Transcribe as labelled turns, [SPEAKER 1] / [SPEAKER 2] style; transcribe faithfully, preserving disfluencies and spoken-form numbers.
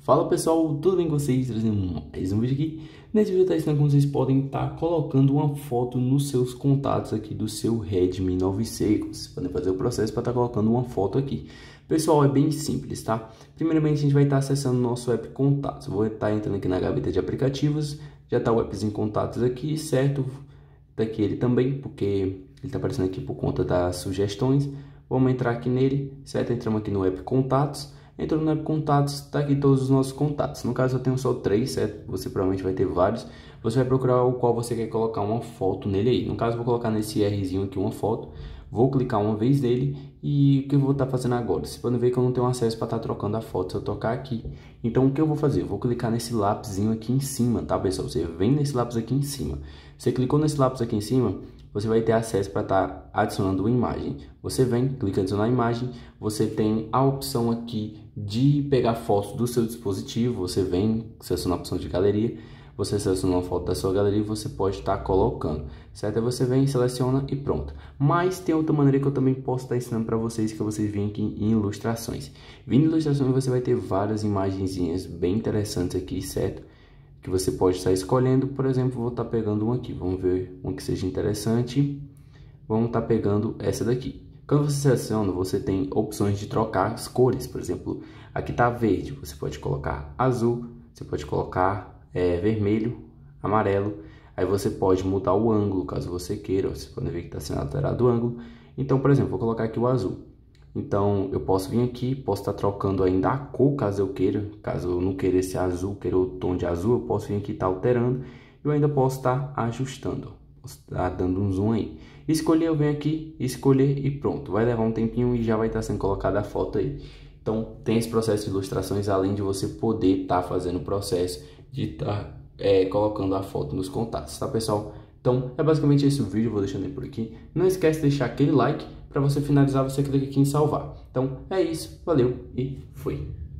[SPEAKER 1] Fala pessoal, tudo bem com vocês? Trazendo mais um vídeo aqui. Nesse vídeo tá ensinando como vocês podem estar colocando uma foto nos seus contatos aqui do seu Redmi nove C. Vocês podem fazer o processo para estar colocando uma foto aqui. Pessoal, é bem simples, tá? Primeiramente a gente vai estar acessando o nosso app Contatos. Vou estar entrando aqui na gaveta de aplicativos. Já está o appzinho Contatos aqui, certo? Daqui ele também, porque ele está aparecendo aqui por conta das sugestões. Vamos entrar aqui nele, certo? Entramos aqui no app Contatos. Entrando no app Contatos, tá aqui todos os nossos contatos. No caso eu tenho só três, certo? Você provavelmente vai ter vários. Você vai procurar o qual você quer colocar uma foto nele aí. No caso eu vou colocar nesse Rzinho aqui uma foto. Vou clicar uma vez nele e o que eu vou estar fazendo agora? Vocês podem ver que eu não tenho acesso para estar trocando a foto se eu tocar aqui. Então o que eu vou fazer? Eu vou clicar nesse lápisinho aqui em cima, tá pessoal? Você vem nesse lápis aqui em cima. Você clicou nesse lápis aqui em cima, você vai ter acesso para estar adicionando uma imagem. Você vem, clica em adicionar imagem, você tem a opção aqui de pegar fotos do seu dispositivo, você vem, seleciona a opção de galeria, você seleciona uma foto da sua galeria e você pode estar colocando, certo? Aí você vem, seleciona e pronto. Mas tem outra maneira que eu também posso estar ensinando para vocês, que vocês vêm aqui em ilustrações. Vindo em ilustrações você vai ter várias imagenzinhas bem interessantes aqui, certo? Que você pode estar escolhendo. Por exemplo, vou estar pegando um aqui, vamos ver um que seja interessante. Vamos estar pegando essa daqui. Quando você seleciona, você tem opções de trocar as cores. Por exemplo, aqui está verde, você pode colocar azul, você pode colocar é, vermelho, amarelo. Aí você pode mudar o ângulo, caso você queira. Você pode ver que está sendo alterado o ângulo. Então, por exemplo, vou colocar aqui o azul. Então, eu posso vir aqui, posso estar trocando ainda a cor, caso eu queira. Caso eu não queira esse azul, queira o tom de azul, eu posso vir aqui e estar alterando. Eu ainda posso estar ajustando, posso estar dando um zoom aí. Escolher, eu venho aqui, escolher e pronto. Vai levar um tempinho e já vai estar sendo colocada a foto aí. Então, tem esse processo de ilustrações, além de você poder estar fazendo o processo de estar é, colocando a foto nos contatos, tá pessoal? Então, é basicamente esse o vídeo, vou deixando ele por aqui. Não esquece de deixar aquele like. Para você finalizar, você clica aqui em salvar. Então, é isso. Valeu e fui.